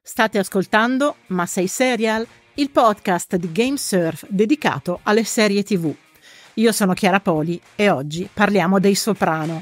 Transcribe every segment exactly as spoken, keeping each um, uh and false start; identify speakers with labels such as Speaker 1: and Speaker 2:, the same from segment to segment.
Speaker 1: State ascoltando Ma sei serial? Il podcast di GameSurf dedicato alle serie tivù. Io sono Chiara Poli e oggi parliamo dei Soprano.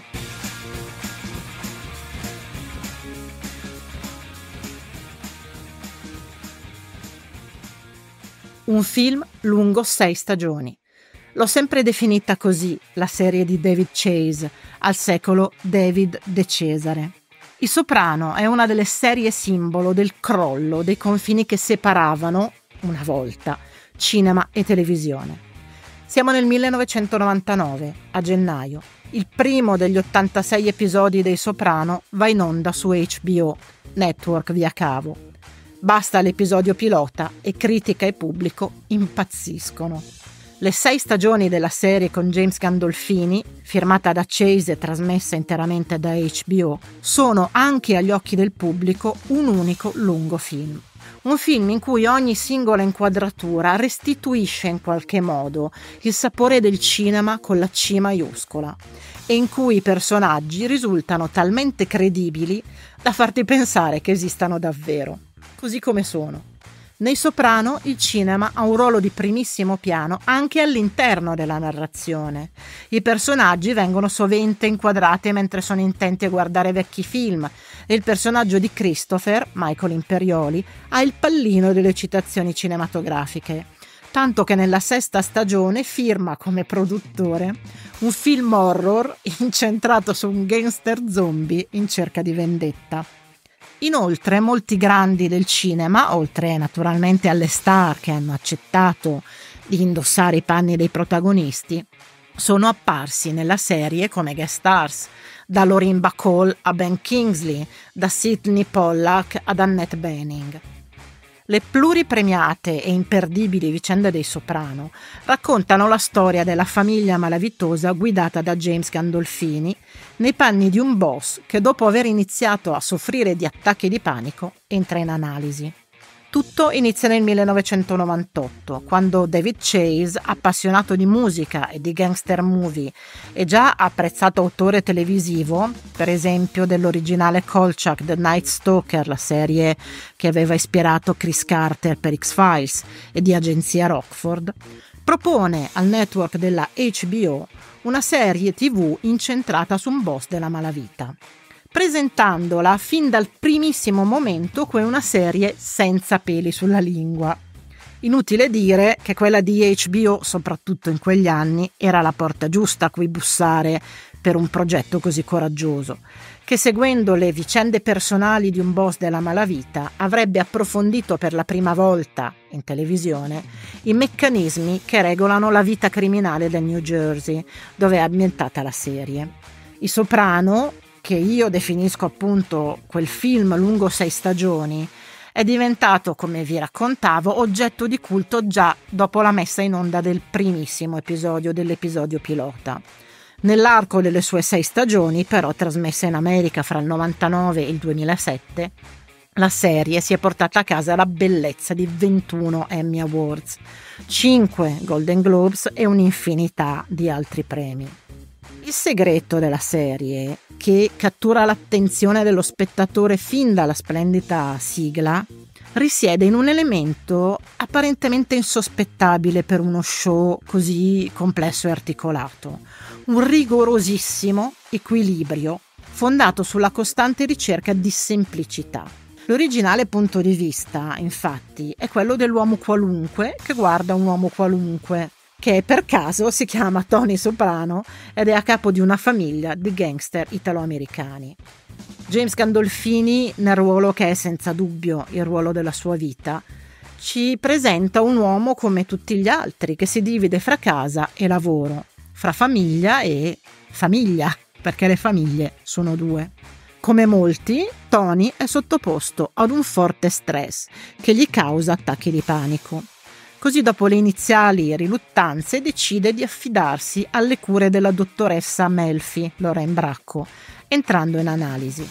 Speaker 1: Un film lungo sei stagioni. L'ho sempre definita così, la serie di David Chase, al secolo David De Cesare. I Soprano è una delle serie simbolo del crollo dei confini che separavano, una volta, cinema e televisione. Siamo nel millenovecentonovantanove, a gennaio. Il primo degli ottantasei episodi dei Soprano va in onda su H B O, network via cavo. Basta l'episodio pilota e critica e pubblico impazziscono. Le sei stagioni della serie con James Gandolfini, firmata da Chase e trasmessa interamente da H B O, sono anche agli occhi del pubblico un unico lungo film. Un film in cui ogni singola inquadratura restituisce in qualche modo il sapore del cinema con la C maiuscola e in cui i personaggi risultano talmente credibili da farti pensare che esistano davvero, così come sono. Nei Soprano il cinema ha un ruolo di primissimo piano anche all'interno della narrazione. I personaggi vengono sovente inquadrati mentre sono intenti a guardare vecchi film e il personaggio di Christopher, Michael Imperioli, ha il pallino delle citazioni cinematografiche. Tanto che nella sesta stagione firma come produttore un film horror incentrato su un gangster zombie in cerca di vendetta. Inoltre molti grandi del cinema, oltre naturalmente alle star che hanno accettato di indossare i panni dei protagonisti, sono apparsi nella serie come guest stars, da Lauren Bacall a Ben Kingsley, da Sydney Pollack ad Annette Bening. Le pluripremiate e imperdibili vicende dei Soprano raccontano la storia della famiglia malavitosa guidata da James Gandolfini nei panni di un boss che dopo aver iniziato a soffrire di attacchi di panico entra in analisi. Tutto inizia nel millenovecentonovantotto, quando David Chase, appassionato di musica e di gangster movie e già apprezzato autore televisivo, per esempio dell'originale Kolchak The Night Stalker, la serie che aveva ispirato Chris Carter per X-Files, e di Agenzia Rockford, propone al network della H B O una serie tivù incentrata su un boss della malavita, presentandola fin dal primissimo momento come una serie senza peli sulla lingua. Inutile dire che quella di H B O, soprattutto in quegli anni, era la porta giusta a cui bussare per un progetto così coraggioso, che seguendo le vicende personali di un boss della malavita avrebbe approfondito per la prima volta in televisione i meccanismi che regolano la vita criminale del New Jersey, dove è ambientata la serie. I Soprano, che io definisco appunto quel film lungo sei stagioni, è diventato, come vi raccontavo, oggetto di culto già dopo la messa in onda del primissimo episodio dell'episodio pilota. Nell'arco delle sue sei stagioni, però trasmesse in America fra il novantanove e il duemilasette, la serie si è portata a casa la bellezza di ventuno Emmy Awards, cinque Golden Globes e un'infinità di altri premi. Il segreto della serie, che cattura l'attenzione dello spettatore fin dalla splendida sigla, risiede in un elemento apparentemente insospettabile per uno show così complesso e articolato: un rigorosissimo equilibrio fondato sulla costante ricerca di semplicità. L'originale punto di vista, infatti, è quello dell'uomo qualunque che guarda un uomo qualunque, che per caso si chiama Tony Soprano ed è a capo di una famiglia di gangster italo-americani. James Gandolfini, nel ruolo che è senza dubbio il ruolo della sua vita, ci presenta un uomo come tutti gli altri, che si divide fra casa e lavoro, fra famiglia e famiglia, perché le famiglie sono due. Come molti, Tony è sottoposto ad un forte stress che gli causa attacchi di panico. Così, dopo le iniziali riluttanze, decide di affidarsi alle cure della dottoressa Melfi, Lorraine Bracco, entrando in analisi.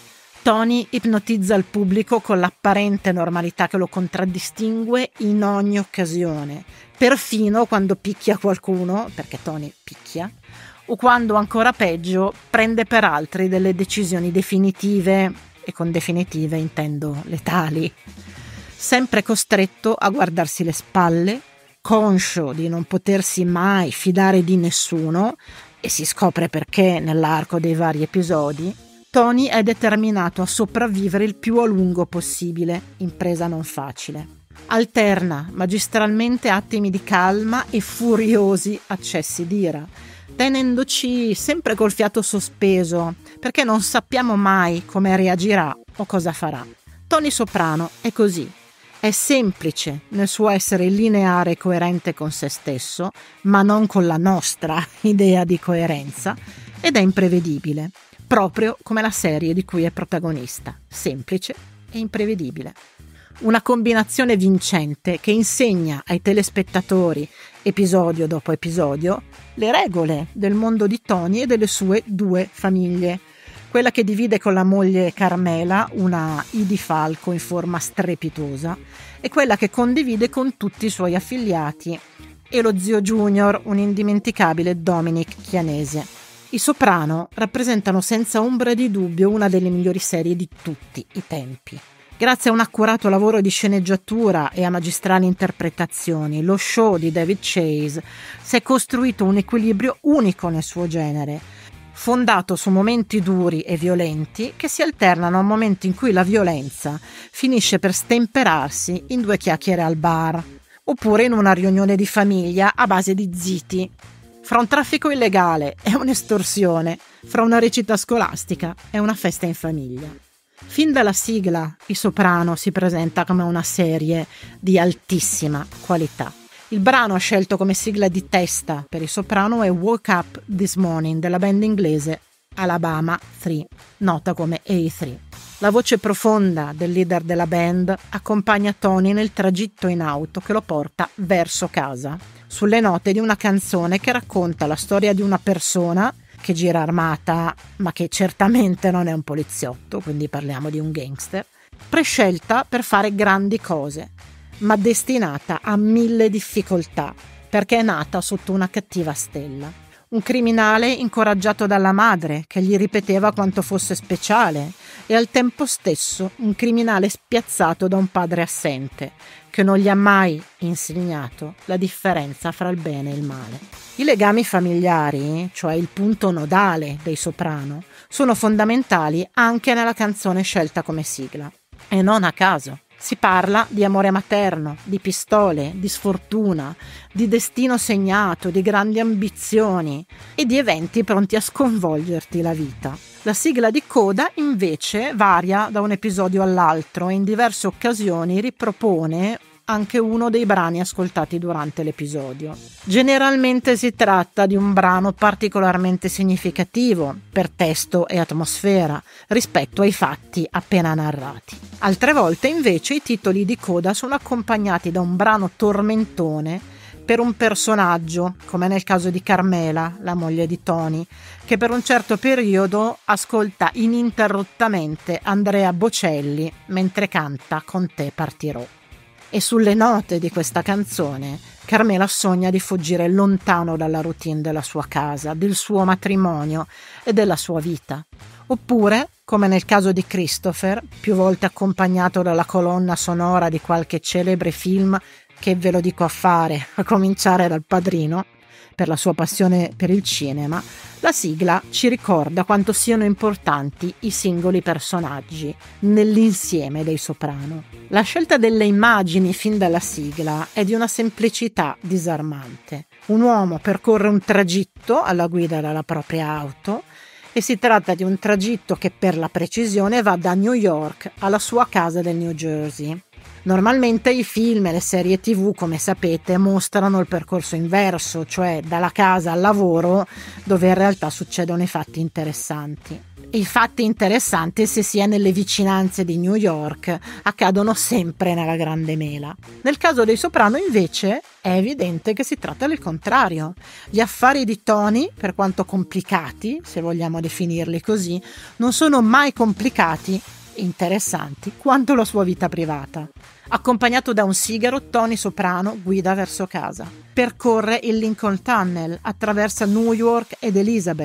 Speaker 1: Tony ipnotizza il pubblico con l'apparente normalità che lo contraddistingue in ogni occasione, perfino quando picchia qualcuno, perché Tony picchia, o quando, ancora peggio, prende per altri delle decisioni definitive e con definitive intendo letali. Sempre costretto a guardarsi le spalle, conscio di non potersi mai fidare di nessuno, e si scopre perché nell'arco dei vari episodi, Tony è determinato a sopravvivere il più a lungo possibile, impresa non facile. Alterna magistralmente attimi di calma e furiosi accessi d'ira, tenendoci sempre col fiato sospeso, perché non sappiamo mai come reagirà o cosa farà. Tony Soprano è così. È semplice nel suo essere lineare e coerente con se stesso, ma non con la nostra idea di coerenza, ed è imprevedibile, proprio come la serie di cui è protagonista, semplice e imprevedibile. Una combinazione vincente che insegna ai telespettatori, episodio dopo episodio, le regole del mondo di Tony e delle sue due famiglie. Quella che divide con la moglie Carmela, una Edie Falco in forma strepitosa, e quella che condivide con tutti i suoi affiliati, e lo zio Junior, un indimenticabile Dominic Chianese. I Soprano rappresentano senza ombra di dubbio una delle migliori serie di tutti i tempi. Grazie a un accurato lavoro di sceneggiatura e a magistrali interpretazioni, lo show di David Chase si è costruito un equilibrio unico nel suo genere, fondato su momenti duri e violenti che si alternano a momenti in cui la violenza finisce per stemperarsi in due chiacchiere al bar, oppure in una riunione di famiglia a base di ziti, fra un traffico illegale e un'estorsione, fra una recita scolastica e una festa in famiglia. Fin dalla sigla, I Soprano si presenta come una serie di altissima qualità. Il brano scelto come sigla di testa per I Soprano è Woke Up This Morning della band inglese Alabama tre, nota come A tre. La voce profonda del leader della band accompagna Tony nel tragitto in auto che lo porta verso casa, sulle note di una canzone che racconta la storia di una persona che gira armata, ma che certamente non è un poliziotto, quindi parliamo di un gangster, prescelta per fare grandi cose, ma destinata a mille difficoltà, perché è nata sotto una cattiva stella. Un criminale incoraggiato dalla madre, che gli ripeteva quanto fosse speciale, e al tempo stesso un criminale spiazzato da un padre assente, che non gli ha mai insegnato la differenza fra il bene e il male. I legami familiari, cioè il punto nodale dei Soprano, sono fondamentali anche nella canzone scelta come sigla. E non a caso. Si parla di amore materno, di pistole, di sfortuna, di destino segnato, di grandi ambizioni e di eventi pronti a sconvolgerti la vita. La sigla di coda invece varia da un episodio all'altro e in diverse occasioni ripropone anche uno dei brani ascoltati durante l'episodio. Generalmente si tratta di un brano particolarmente significativo per testo e atmosfera rispetto ai fatti appena narrati. Altre volte invece i titoli di coda sono accompagnati da un brano tormentone per un personaggio, come nel caso di Carmela, la moglie di Tony, che per un certo periodo ascolta ininterrottamente Andrea Bocelli mentre canta Con te partirò. E sulle note di questa canzone, Carmela sogna di fuggire lontano dalla routine della sua casa, del suo matrimonio e della sua vita. Oppure, come nel caso di Christopher, più volte accompagnato dalla colonna sonora di qualche celebre film che ve lo dico a fare, a cominciare dal Padrino, per la sua passione per il cinema, la sigla ci ricorda quanto siano importanti i singoli personaggi nell'insieme dei Soprano. La scelta delle immagini fin dalla sigla è di una semplicità disarmante. Un uomo percorre un tragitto alla guida della propria auto e si tratta di un tragitto che per la precisione va da New York alla sua casa del New Jersey. Normalmente i film e le serie tv, come sapete, mostrano il percorso inverso, cioè dalla casa al lavoro, dove in realtà succedono i fatti interessanti. E i fatti interessanti, se si è nelle vicinanze di New York, accadono sempre nella Grande Mela. Nel caso dei Soprano, invece, è evidente che si tratta del contrario. Gli affari di Tony, per quanto complicati, se vogliamo definirli così, non sono mai complicati interessanti quanto la sua vita privata. Accompagnato da un sigaro, Tony Soprano guida verso casa. Percorre il Lincoln Tunnel, attraversa New York ed Elizabeth,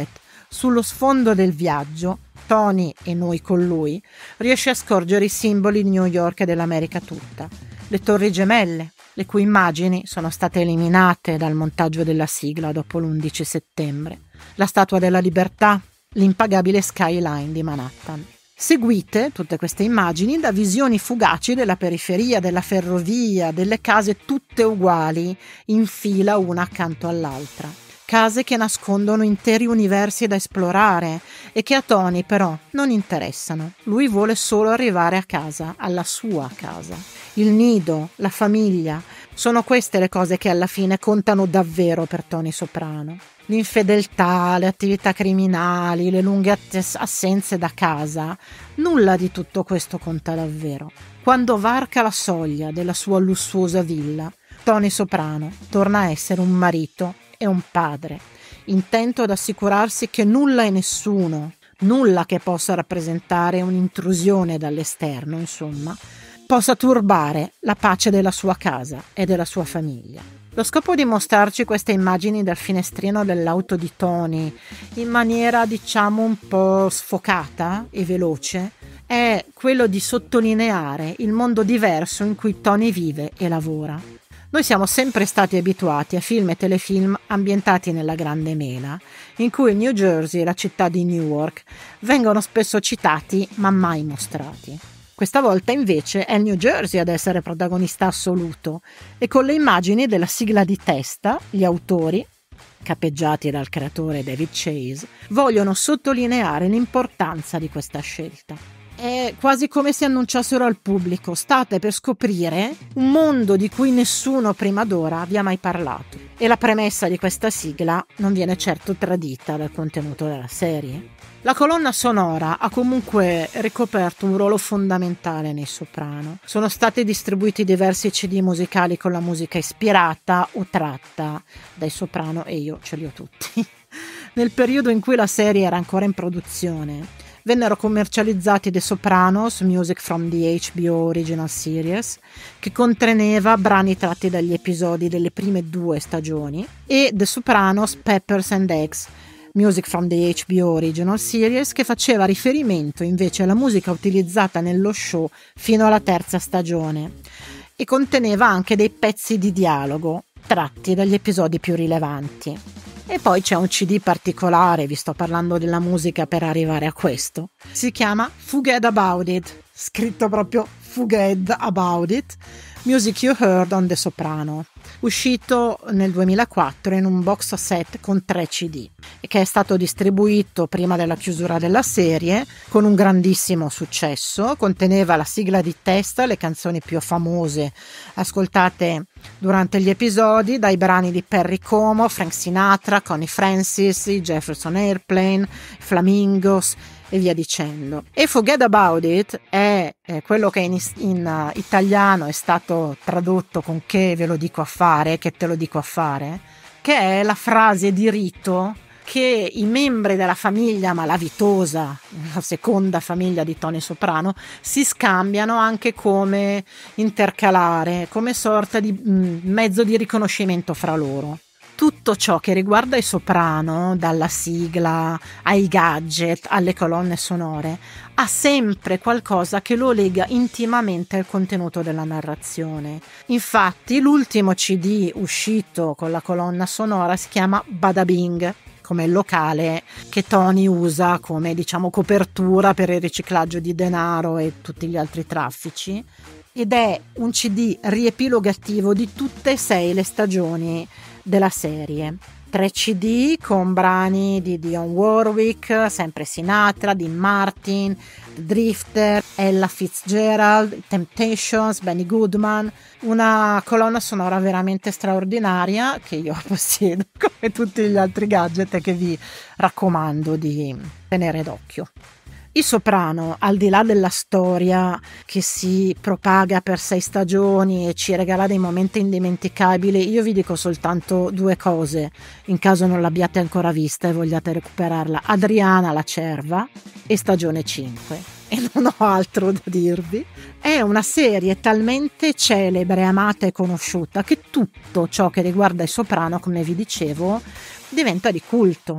Speaker 1: Sullo sfondo del viaggio, Tony, e noi con lui, riesce a scorgere i simboli di New York e dell'America tutta. Le Torri Gemelle, le cui immagini sono state eliminate dal montaggio della sigla dopo l'undici settembre. La Statua della Libertà, l'impagabile skyline di Manhattan. Seguite tutte queste immagini da visioni fugaci della periferia, della ferrovia, delle case tutte uguali, in fila una accanto all'altra. Case che nascondono interi universi da esplorare e che a Tony però non interessano. Lui vuole solo arrivare a casa, alla sua casa. Il nido, la famiglia, sono queste le cose che alla fine contano davvero per Tony Soprano. L'infedeltà, le attività criminali, le lunghe assenze da casa, nulla di tutto questo conta davvero. Quando varca la soglia della sua lussuosa villa, Tony Soprano torna a essere un marito e un padre, intento ad assicurarsi che nulla e nessuno, nulla che possa rappresentare un'intrusione dall'esterno, insomma, possa turbare la pace della sua casa e della sua famiglia. Lo scopo di mostrarci queste immagini dal finestrino dell'auto di Tony in maniera, diciamo, un po' sfocata e veloce è quello di sottolineare il mondo diverso in cui Tony vive e lavora. Noi siamo sempre stati abituati a film e telefilm ambientati nella Grande Mela, in cui il New Jersey e la città di Newark vengono spesso citati ma mai mostrati. Questa volta invece è il New Jersey ad essere protagonista assoluto e con le immagini della sigla di testa gli autori, capeggiati dal creatore David Chase, vogliono sottolineare l'importanza di questa scelta. È quasi come se annunciassero al pubblico: state per scoprire un mondo di cui nessuno prima d'ora vi ha mai parlato. E la premessa di questa sigla non viene certo tradita dal contenuto della serie. La colonna sonora ha comunque ricoperto un ruolo fondamentale nei Soprano. Sono stati distribuiti diversi C D musicali con la musica ispirata o tratta dai Soprano e io ce li ho tutti. Nel periodo in cui la serie era ancora in produzione, vennero commercializzati The Sopranos, Music from the H B O Original Series, che conteneva brani tratti dagli episodi delle prime due stagioni, e The Sopranos Peppers and Eggs, Music from the H B O Original Series, che faceva riferimento invece alla musica utilizzata nello show fino alla terza stagione, e conteneva anche dei pezzi di dialogo tratti dagli episodi più rilevanti. E poi c'è un C D particolare, vi sto parlando della musica per arrivare a questo. Si chiama Forget About It, scritto proprio Forget About It, Music You Heard on The Soprano, uscito nel duemilaquattro in un box set con tre C D e che è stato distribuito prima della chiusura della serie con un grandissimo successo. Conteneva la sigla di testa, le canzoni più famose ascoltate durante gli episodi, dai brani di Perry Como, Frank Sinatra, Connie Francis, Jefferson Airplane, Flamingos e via dicendo. E Forget About It è, è quello che in, in uh, italiano è stato tradotto con che ve lo dico a fare, che te lo dico a fare, che è la frase di rito che i membri della famiglia malavitosa, la seconda famiglia di Tony Soprano, si scambiano anche come intercalare, come sorta di mh, mezzo di riconoscimento fra loro. Tutto ciò che riguarda i Soprano, dalla sigla ai gadget, alle colonne sonore, ha sempre qualcosa che lo lega intimamente al contenuto della narrazione. Infatti, l'ultimo C D uscito con la colonna sonora si chiama Bada Bing, come il locale che Tony usa come, diciamo, copertura per il riciclaggio di denaro e tutti gli altri traffici. Ed è un C D riepilogativo di tutte e sei le stagioni della serie. Tre C D con brani di Dionne Warwick, sempre Sinatra, Dean Martin, The Drifter, Ella Fitzgerald, Temptations, Benny Goodman. Una colonna sonora veramente straordinaria che io possiedo come tutti gli altri gadget e che vi raccomando di tenere d'occhio. I Soprano, al di là della storia che si propaga per sei stagioni e ci regala dei momenti indimenticabili, io vi dico soltanto due cose, in caso non l'abbiate ancora vista e vogliate recuperarla: Adriana la cerva e stagione cinque. E non ho altro da dirvi. È una serie talmente celebre, amata e conosciuta che tutto ciò che riguarda i Soprano, come vi dicevo, diventa di culto.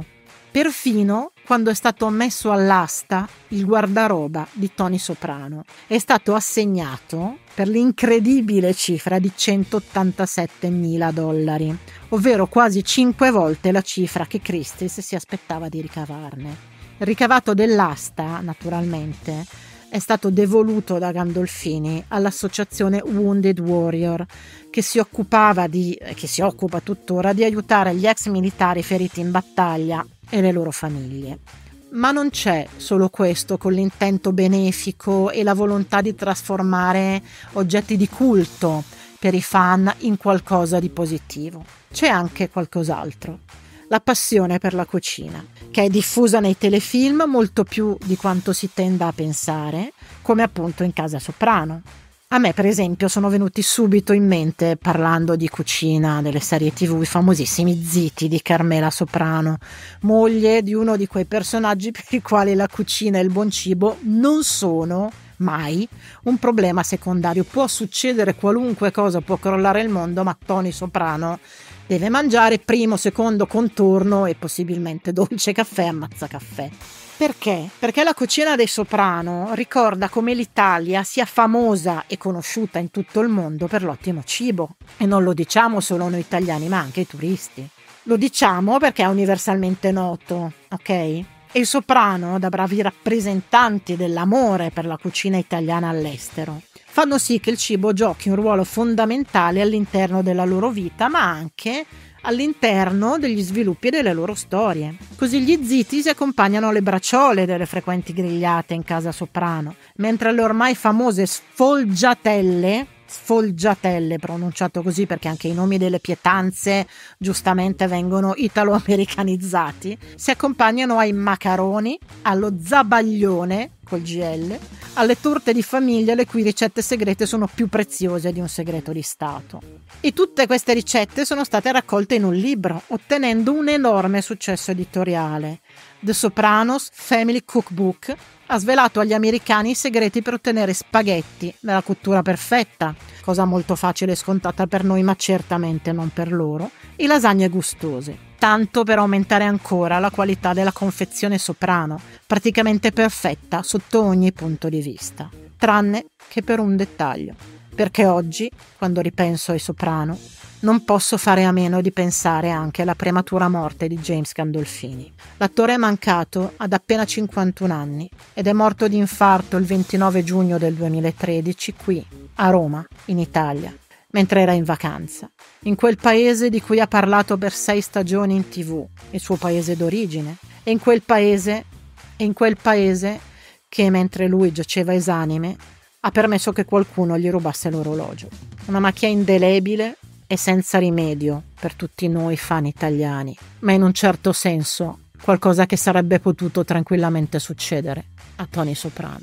Speaker 1: perfino quando è stato messo all'asta il guardaroba di Tony Soprano. È stato assegnato per l'incredibile cifra di centottantasettemila dollari, ovvero quasi cinque volte la cifra che Christie's si aspettava di ricavarne. Il ricavato dell'asta, naturalmente, è stato devoluto da Gandolfini all'associazione Wounded Warrior, che si occupava di, che si occupa tuttora di aiutare gli ex militari feriti in battaglia e le loro famiglie. Ma non c'è solo questo con l'intento benefico e la volontà di trasformare oggetti di culto per i fan in qualcosa di positivo. C'è anche qualcos'altro. La passione per la cucina, che è diffusa nei telefilm molto più di quanto si tenda a pensare, come appunto in Casa Soprano. A me, per esempio, sono venuti subito in mente, parlando di cucina delle serie tivù, i famosissimi Ziti di Carmela Soprano, moglie di uno di quei personaggi per i quali la cucina e il buon cibo non sono mai un problema secondario. Può succedere qualunque cosa, può crollare il mondo, ma Tony Soprano deve mangiare primo, secondo contorno e possibilmente dolce caffè, ammazza caffè. Perché? Perché la cucina dei Soprano ricorda come l'Italia sia famosa e conosciuta in tutto il mondo per l'ottimo cibo. E non lo diciamo solo noi italiani, ma anche i turisti. Lo diciamo perché è universalmente noto, ok? E i Soprano, da bravi rappresentanti dell'amore per la cucina italiana all'estero, fanno sì che il cibo giochi un ruolo fondamentale all'interno della loro vita, ma anche all'interno degli sviluppi delle loro storie. Così gli Ziti si accompagnano alle bracciole delle frequenti grigliate in Casa Soprano, mentre le ormai famose sfoggiatelle, sfoggiatelle pronunciato così perché anche i nomi delle pietanze giustamente vengono italo-americanizzati, si accompagnano ai macaroni, allo zabaglione col G L, alle torte di famiglia le cui ricette segrete sono più preziose di un segreto di Stato. E tutte queste ricette sono state raccolte in un libro, ottenendo un enorme successo editoriale. The Sopranos Family Cookbook ha svelato agli americani i segreti per ottenere spaghetti nella cottura perfetta, cosa molto facile e scontata per noi ma certamente non per loro, e lasagne gustose, tanto per aumentare ancora la qualità della confezione Soprano, praticamente perfetta sotto ogni punto di vista, tranne che per un dettaglio, perché oggi, quando ripenso ai Soprano, non posso fare a meno di pensare anche alla prematura morte di James Gandolfini. L'attore è mancato ad appena cinquantuno anni ed è morto di infarto il ventinove giugno del duemilatredici qui, a Roma, in Italia, mentre era in vacanza, in quel paese di cui ha parlato per sei stagioni in tivù, il suo paese d'origine, e in quel paese, e in quel paese che, mentre lui giaceva esanime, ha permesso che qualcuno gli rubasse l'orologio. Una macchia indelebile e senza rimedio per tutti noi fan italiani, ma in un certo senso qualcosa che sarebbe potuto tranquillamente succedere a Tony Soprano.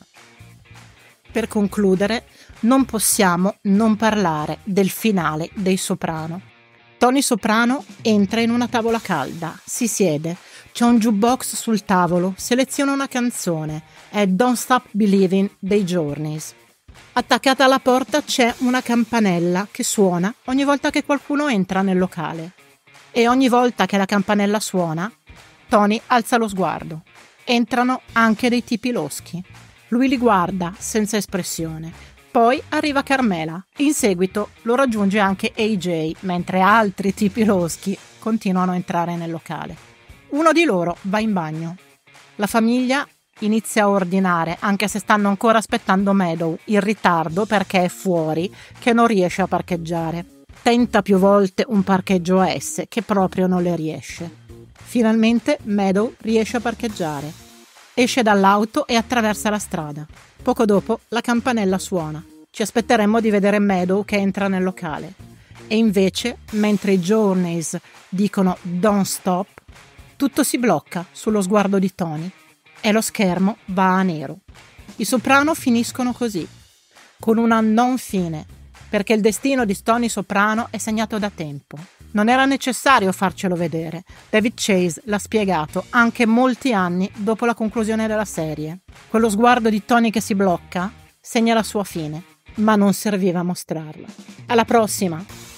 Speaker 1: Per concludere, non possiamo non parlare del finale dei Soprano. Tony Soprano entra in una tavola calda, si siede, c'è un jukebox sul tavolo, seleziona una canzone, è Don't Stop Believing dei Journeys. Attaccata alla porta c'è una campanella che suona ogni volta che qualcuno entra nel locale. E ogni volta che la campanella suona, Tony alza lo sguardo. Entrano anche dei tipi loschi. Lui li guarda senza espressione. Poi arriva Carmela. In seguito lo raggiunge anche A J, mentre altri tipi loschi continuano a entrare nel locale. Uno di loro va in bagno. La famiglia inizia a ordinare, anche se stanno ancora aspettando Meadow, in ritardo perché è fuori, che non riesce a parcheggiare. Tenta più volte un parcheggio a S, che proprio non le riesce. Finalmente Meadow riesce a parcheggiare. Esce dall'auto e attraversa la strada. Poco dopo la campanella suona. Ci aspetteremmo di vedere Meadow che entra nel locale. E invece, mentre i Journeys dicono Don't Stop, tutto si blocca sullo sguardo di Tony e lo schermo va a nero. I Soprano finiscono così, con una non fine, perché il destino di Tony Soprano è segnato da tempo. Non era necessario farcelo vedere. David Chase l'ha spiegato anche molti anni dopo la conclusione della serie. Quello sguardo di Tony che si blocca segna la sua fine, ma non serviva a mostrarla. Alla prossima!